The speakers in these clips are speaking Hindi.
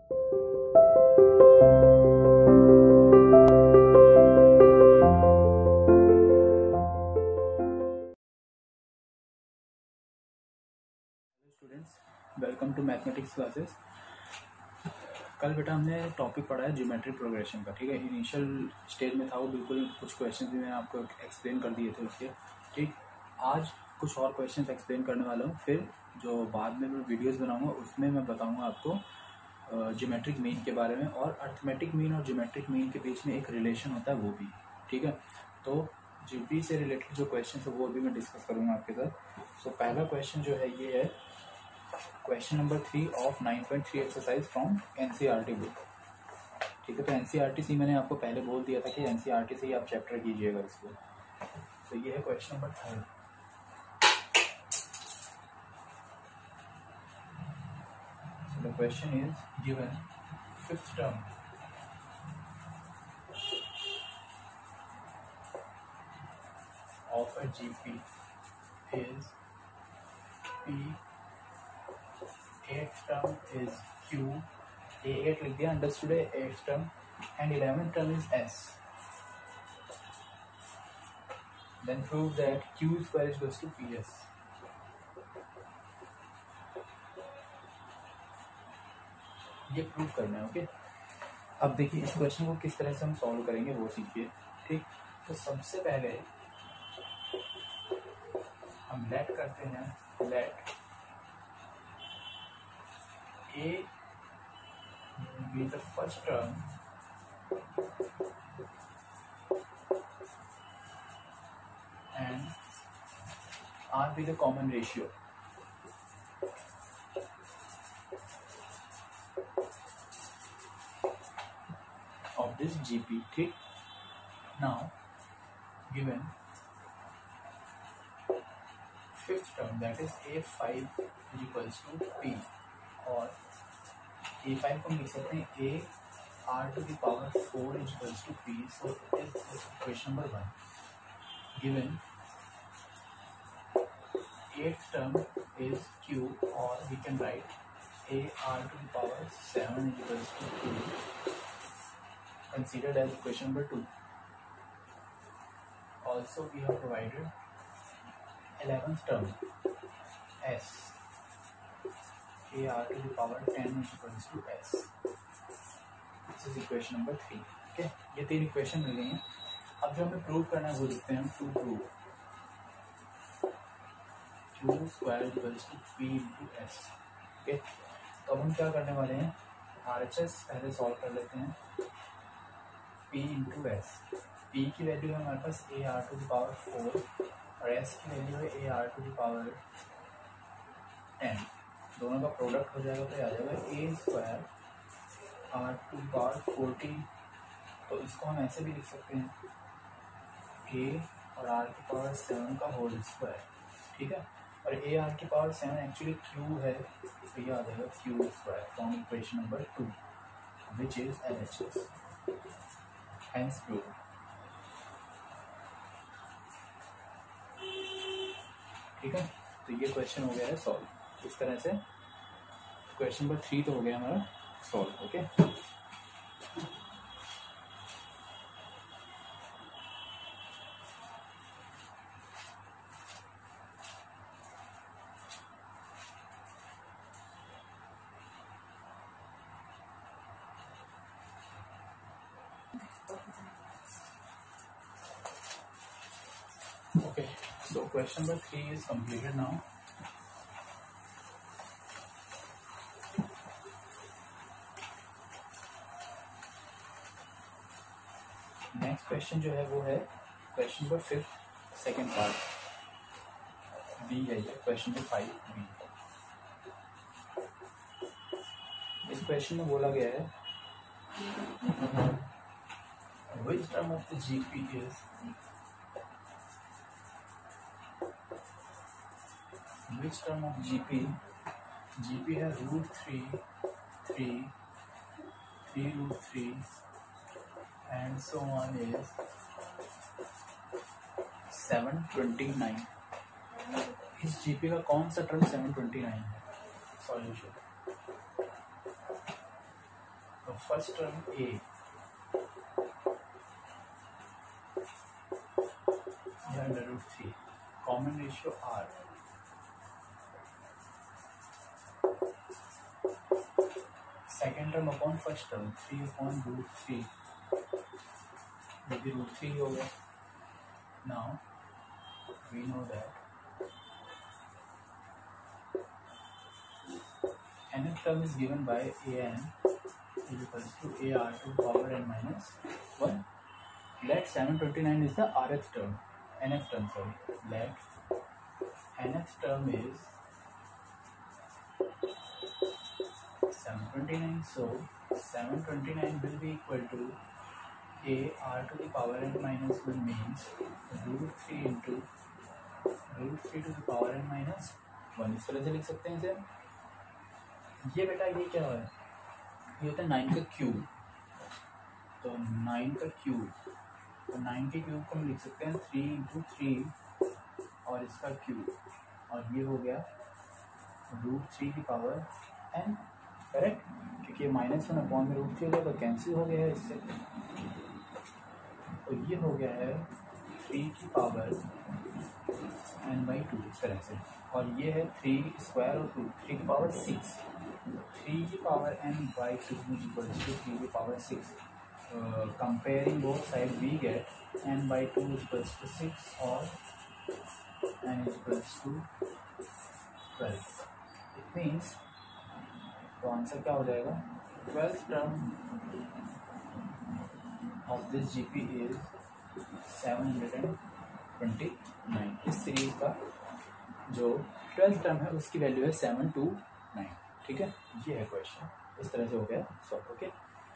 Students, welcome to mathematics classes. कल बेटा हमने टॉपिक पढ़ा है ज्योमेट्रिक प्रोग्रेशन का। ठीक है, इनिशियल स्टेज में था वो, बिल्कुल कुछ क्वेश्चंस भी मैंने आपको एक्सप्लेन कर दिए थे उसके। ठीक, आज कुछ और क्वेश्चंस एक्सप्लेन करने वाला हूँ। फिर जो बाद में मैं वीडियोस बनाऊंगा उसमें मैं बताऊंगा आपको ज्योमेट्रिक मीन के बारे में, और अर्थमेटिक मीन और ज्योमेट्रिक मीन के बीच में एक रिलेशन होता है वो भी। ठीक है, तो जीपी से रिलेटेड जो क्वेश्चन है वो भी मैं डिस्कस करूँगा आपके साथ। सो पहला क्वेश्चन जो है ये है question number 3 of 9.3 exercise from NCERT book. ठीक है, तो एनसीईआरटी से मैंने आपको पहले बोल दिया था कि एनसीईआरटी से ही आप चैप्टर कीजिएगा इसको। तो ये है question number 3। So the question is given fifth term of a GP is P, 8th term is Q, A8 लिख दिया, अंडरस्टूड है 8th term, and 11th term is S. Then prove that Q square is equals to PS. ये प्रूव करना है। ओके, अब देखिए इस क्वेश्चन को किस तरह से हम सॉल्व करेंगे वो सीखिए। ठीक, तो सबसे पहले हम लेट करते हैं, let A be the first term and R be the common ratio. Of this GP. ठीक, now given fifth term that is A5 is equals to P, और A5 को हम लिख सकते हैं A R to the power 4 is equals to P. So it is question number 1. Given 8th term is Q, or we can write A R to the power 7 is equals to Q, considered as question number 2. Also we have provided 11th term S, A R to the power 10 is equals to S. This is equation number 3. Okay, ये 3 इक्वेशन मिल गई हैं। अब जो हमें प्रूव करना है वो लिखते हैं हम, to prove Q square equals to P into S। Okay, तो अब हम क्या करने वाले हैं, RHS पहले सॉल्व कर लेते हैं। P इंटू S, P की वैल्यू है हमारे पास A R to the power 4 और S की वैल्यू है A R to the power 10। दोनों का प्रोडक्ट हो जाएगा तो आ जाएगा A square R to the power 40। तो इसको हम ऐसे भी लिख सकते हैं A और R की पावर 7 का होल स्क्वायर। ठीक है, और A R की पावर 7 एक्चुअली Q है, तो ये आ जाएगा Q square from equation number 2 which is LHS। Hence proved. ठीक है, तो ये क्वेश्चन हो गया है सॉल्व। इस तरह से क्वेश्चन नंबर 3 तो हो गया हमारा solve. Okay, okay, so question number 3 is completed now. Next question जो है वो है question number 5 second part B है, ये क्वेश्चन नंबर 5 बी। इस क्वेश्चन में बोला गया है which term of the GP is which term of GP है √3 √3 and so on is 729। इस GP का कौन सा टर्म 729 है? Solution first term a under root 3, common ratio r, second term upon first term 3 upon root 3, maybe root 3 हो गया. Now we know that nth term is given by an is equals to ar to the power n minus 1. Let 729 is the rth term, nth term, sorry. Let nth term is 729. So 729 will be equal to a r to the power n minus 1 means root 3 into root 3 to the power n minus 1. इस तरह से लिख सकते हैं इसे. ये बेटा ये क्या है, ये होता है 9 का क्यूब. तो 9 का क्यूब, तो 9 के क्यूब को हम लिख सकते हैं 3 इंटू 3 और इसका क्यूब, और ये हो गया रूट 3 की पावर n. करेक्ट, क्योंकि ये माइनस 1 अपॉन में रूट 3 हो गया तो कैंसिल हो गया है इससे. तो ये हो गया है 3 की पावर n/2 इस तरह से, और ये है 3 स्क्वायर और 2, 3 की पावर 6. 3 की पावर n/2 इक्वल्स टू 3 की power 6. Comparing both sides we get n/2 equals to 6 or n equals to 12. It means तो आंसर क्या हो जाएगा, 12th term of this GP is 729. इस सीरीज का जो 12th टर्म है उसकी वैल्यू है 729. ठीक है, ये है क्वेश्चन. इस तरह से हो गया सॉल्व. ओके,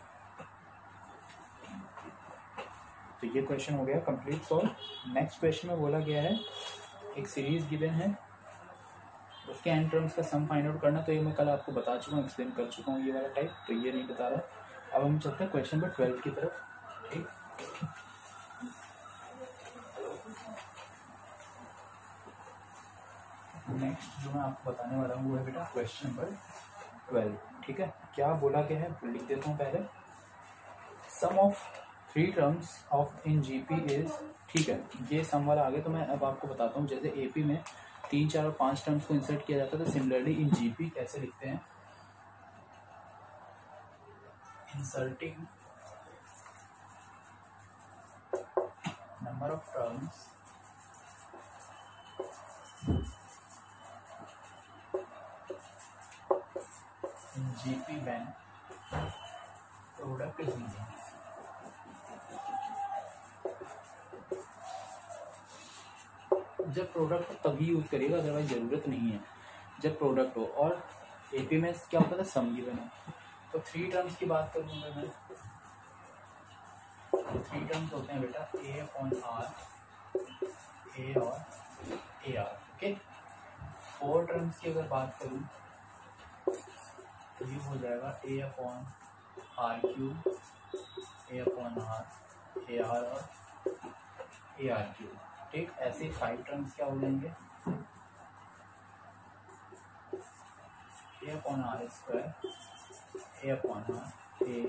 तो ये क्वेश्चन हो गया कंप्लीट सॉल्व. नेक्स्ट क्वेश्चन में बोला गया है एक सीरीज गिवन है, उसके एन टर्म्स का सम फाइंड आउट करना. तो ये मैं कल आपको बता चुका हूँ, एक्सप्लेन कर चुका हूँ ये वाला टाइप, तो ये नहीं बता रहा. अब हम चलते हैं क्वेश्चन नंबर 12 की तरफ. ठीक, नेक्स्ट जो मैं आपको बताने वाला हूँ वो है बेटा क्वेश्चन नंबर 12. ठीक है, क्या बोला गया है लिख देता हूँ पहले. Sum of 3 terms of in GP is. ठीक है, ये सम वाला आगे तो मैं अब आपको बताता हूँ. जैसे एपी में 3, 4 और 5 टर्म्स को इंसर्ट किया जाता है, तो सिमिलरली इन जीपी कैसे लिखते हैं. Inserting number of terms in GP when product is given. जब प्रोडक्ट हो तभी यूज करिएगा, अदरवाइज जरूरत नहीं है जब प्रोडक्ट हो. और एपी में क्या होता था, सम गिवन है. तो 3 टर्म्स की बात करूंगा मैं. 3 टर्म्स होते हैं बेटा a अपॉन r, a और ar. ओके, 4 टर्म्स की अगर बात करूं तो ये हो जाएगा a upon r cube, a upon r, ar और ar क्यूब. ठीक, ऐसे 5 टर्म्स क्या हो जाएंगे, a upon r square, a upon r a.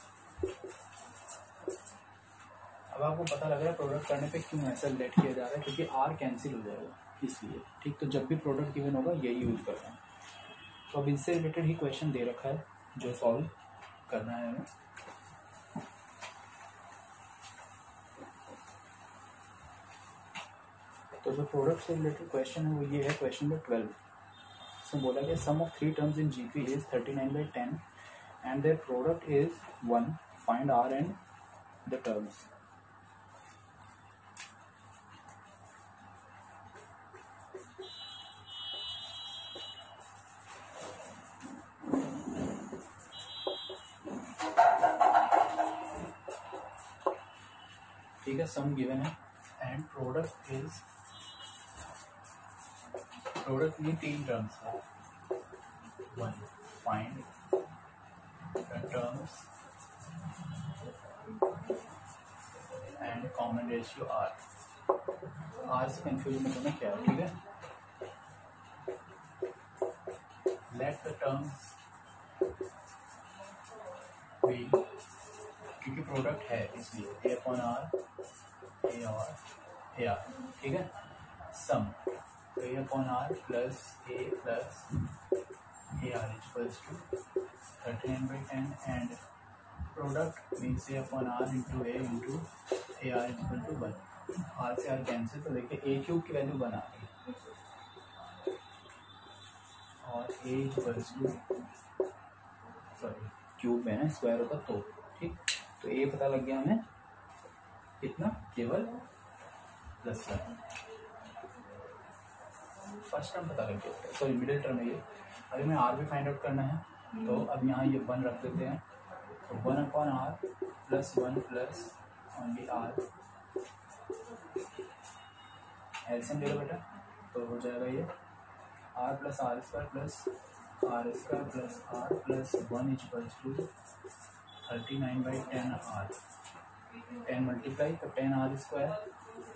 अब आपको पता लग रहा है प्रोडक्ट करने पे क्यों ऐसा लेट किया जा रहा है, क्योंकि r कैंसिल हो जाएगा इसलिए. ठीक, तो जब भी प्रोडक्ट गिवन होगा यही यूज करना है. तो अब इससे रिलेटेड ही क्वेश्चन दे रखा है जो सॉल्व करना है हमें. तो जो प्रोडक्ट से रिलेटेड क्वेश्चन है वो ये है क्वेश्चन नंबर 12. इसमें बोला गया sum of 3 terms in GP is 39/10 and their product is 1. Find r and the terms. ठीक है, सम गिवन है एंड प्रोडक्ट इज, प्रोडक्ट में 3 टर्म्स है. 1. Find the terms and common ratio r. r से कंफ्यूजन में होना क्या है. ठीक है, लेट द टर्म्स बी, क्योंकि प्रोडक्ट है इसलिए a अपॉन आर, ए और ए आर, ठीक है। सम तो a upon r plus a plus a r equals to 39/10 and product means a upon r into a r equal to 1। R से आर कैंसिल, तो देखिए a क्यूब की वैल्यू 1 आ गई और a equals to, sorry cube में ना स्क्वायर होता तो, ठीक। तो a पता लग गया हमें कितना, केवल +1। फर्स्ट टर्म पता लग गया, सॉरी मिडिल टर्म है ये। अभी हमें r भी फाइंड आउट करना है, तो अब यहाँ ये 1 रख देते हैं, तो 1 upon r plus 1 plus only r, LCM ले लो बेटा, तो हो जाएगा ये r plus r square plus r square plus r plus 1 equals to 39/10 r, 10 multiply तो 10 r square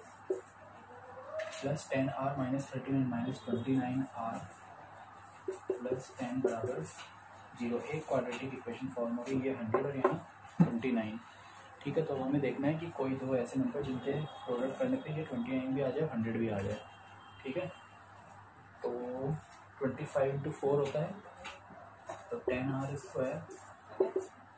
plus 10 r minus 39 minus 29 r plus 10 बराबर 0। एक क्वाड्रेटिक इक्वेशन फॉर्म हो गई, ये 100 और यहाँ 29, ठीक है। तो हमें देखना है कि कोई दो ऐसे नंबर जिनके प्रोडक्ट करने पे ये 29 भी आ जाए 100 भी आ जाए, ठीक है। तो 25 इंटू 4 होता है, तो 10 r square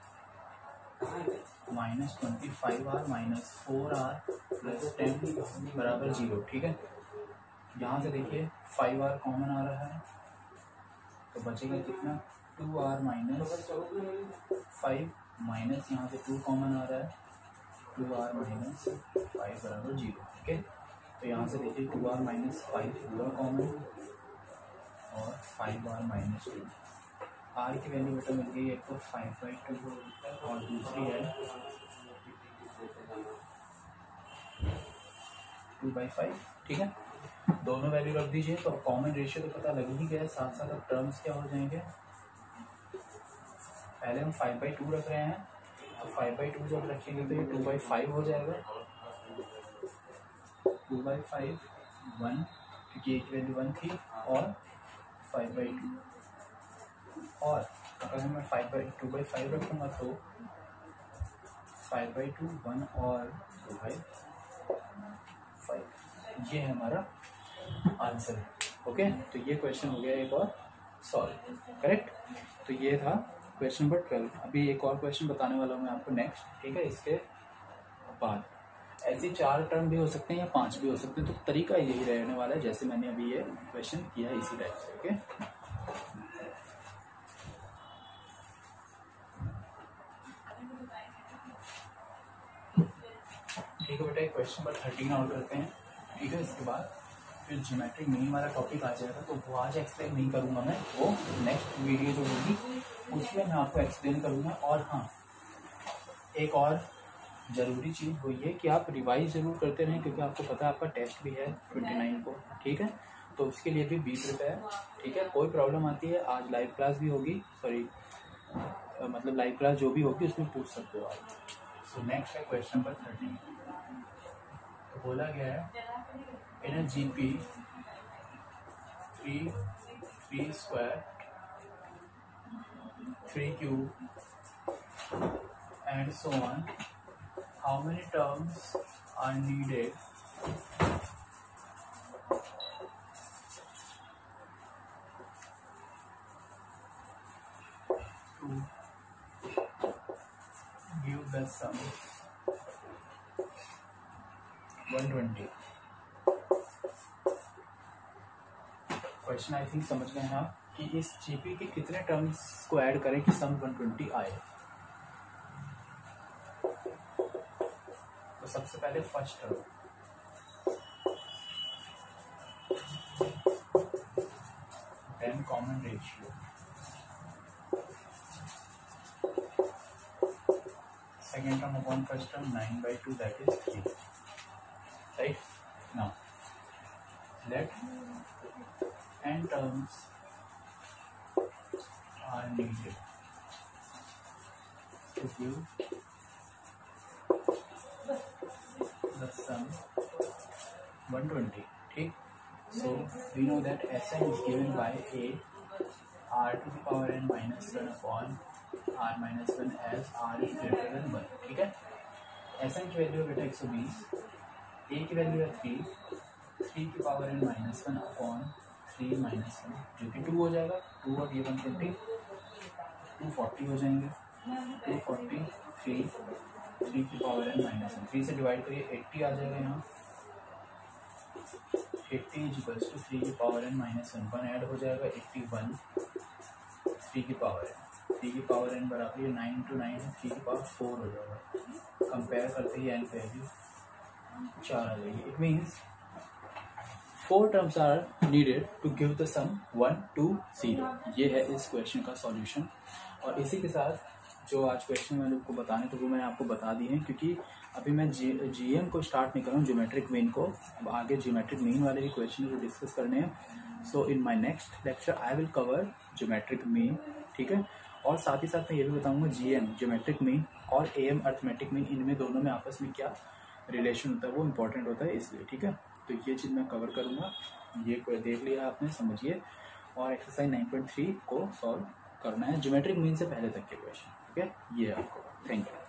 minus 25 r minus 4 r plus 10 बराबर 0, ठीक है। यहाँ से देखिए 5 आर कॉमन आ रहा है, तो बचेगा कितना, 2 आर माइनस 5 माइनस यहाँ से 2 कॉमन आ रहा है, 2 आर माइनस 5 बराबर 0, ठीक है। तो यहाँ से देखिए 2 आर माइनस 5 पूरा कॉमन और 5 आर माइनस 2, आर की वैल्यू बेटा मिल गई, एक तो 5/2 और दूसरी है 2/5, ठीक है। दोनों वैल्यू रख दीजिए, तो कॉमन रेशियो तो पता लग ही गया, साथ साथ अब टर्म्स क्या हो जाएंगे। पहले हम 5/2 रख रहे हैं, तो 5/2 जब रखेंगे तो ये 2/5 हो जाएगा, 2/5 1, क्योंकि एक वैल्यू 1 थी, और 5/2, और अगर मैं 2/5 रखूँगा तो 5/2 1 और 2/5, ये है हमारा आंसर, ओके। तो ये क्वेश्चन हो गया एक और सॉल्व, करेक्ट। तो ये था क्वेश्चन नंबर 12। अभी एक और क्वेश्चन बताने वाला हूँ मैं आपको नेक्स्ट, ठीक है। इसके बाद ऐसी 4 टर्म भी हो सकते हैं या 5 भी हो सकते हैं, तो तरीका यही रहने वाला है जैसे मैंने अभी ये क्वेश्चन किया है, इसी टाइप से, ओके। ठीक है बेटा, क्वेश्चन नंबर 13 और करते हैं, ठीक है। इसके बाद फिर ज्योमेट्रिक मीन वाला टॉपिक आ जाएगा, तो वो आज एक्सप्लेन नहीं करूँगा मैं, वो नेक्स्ट वीडियो जो होगी उसमें मैं आपको एक्सप्लेन करूँगा। और हाँ, एक और ज़रूरी चीज़ वो ये कि आप रिवाइज ज़रूर करते रहें, क्योंकि आपको पता है आपका टेस्ट भी है 29 को, ठीक है। तो उसके लिए भी बी प्रिपेयर, ठीक है। कोई प्रॉब्लम आती है, आज लाइव क्लास भी होगी, सॉरी मतलब लाइव क्लास जो भी होगी उसमें पूछ सकते हो आप। सो नेक्स्ट है क्वेश्चन नंबर 13। तो बोला गया है in a GP 3 square 3 cube and so on, how many terms are needed to give the sum 120। Question I think समझ गए हैं आप कि इस जीपी के कितने टर्म्स को ऐड करें कि सम 120 आए। तो सबसे पहले first term, then common ratio, second term upon first term 9/2, that is 3, right. Now let n terms are needed to give the sum 120, ठीक। So we know that Sn is given by a r to the power n minus 1 upon r-1 as r is greater than 1, ठीक है। Sn की वैल्यू है बेटा 120, a की वैल्यू है 3 की पावर n -1 अपॉन 3 - 1 जो कि 2 हो जाएगा। 2 और ये 120 240 हो जाएंगे। 240 3 की पावर n -1 3 से डिवाइड करिए 80 आ जाएगा यहाँ। 80 इक्वल्स टू 3 की पावर n -1 1 ऐड हो जाएगा 81 3 की पावर n। 3 की पावर n बराबर 9 × 9 है, 3 की पावर 4 हो जाएगा। कंपेयर करते ही n वैल्यू 4 आ जाएगी। It means 4 terms are needed to give the sum 1 2 0। ये है इस क्वेश्चन का सॉल्यूशन। और इसी के साथ जो आज क्वेश्चन मैंने आपको बताने तो वो मैंने आपको बता दी है, क्योंकि अभी मैं जीएम को स्टार्ट नहीं कर रहा हूँ, ज्योमेट्रिक मीन को। अब आगे ज्योमेट्रिक मीन वाले ही क्वेश्चन जो डिस्कस करने हैं। So in my next lecture I will cover geometric mean, ठीक है। और साथ ही साथ मैं ये भी बताऊंगा जीएम ज्योमेट्रिक मीन और एएम अर्थमेटिक मीन, इनमें दोनों में आपस में क्या रिलेशन होता है वो इंपॉर्टेंट होता है, इसलिए ठीक है। तो ये चीज़ मैं कवर करूँगा। ये देख लिया आपने, समझिए। और एक्सरसाइज 9.3 को सॉल्व करना है ज्योमेट्रिक मीन से पहले तक के क्वेश्चन, ठीक है। ये है आपको। Thank you.